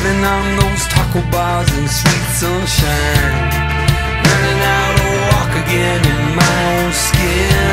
Running on those taco bars and sweet sunshine, learning how to walk again in my own skin.